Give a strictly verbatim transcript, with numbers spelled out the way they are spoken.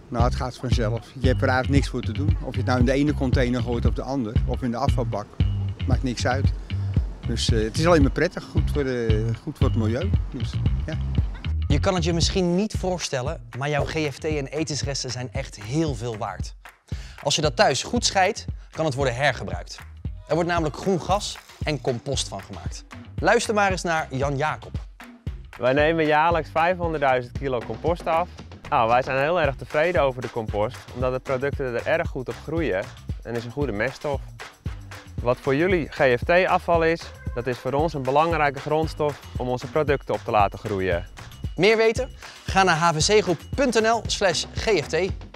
Nou, het gaat vanzelf. Je hebt er eigenlijk niks voor te doen. Of je het nou in de ene container gooit of de ander, of in de afvalbak. Maakt niks uit. Dus uh, het is alleen maar prettig, goed voor, de, goed voor het milieu. Dus, ja. Je kan het je misschien niet voorstellen, maar jouw G F T en etensresten zijn echt heel veel waard. Als je dat thuis goed scheidt, kan het worden hergebruikt. Er wordt namelijk groen gas en compost van gemaakt. Luister maar eens naar Jan Jacob. Wij nemen jaarlijks vijfhonderdduizend kilo compost af. Nou, wij zijn heel erg tevreden over de compost, omdat de producten er erg goed op groeien en is een goede meststof. Wat voor jullie G F T-afval is, dat is voor ons een belangrijke grondstof om onze producten op te laten groeien. Meer weten? Ga naar h v c groep punt n l slash G F T.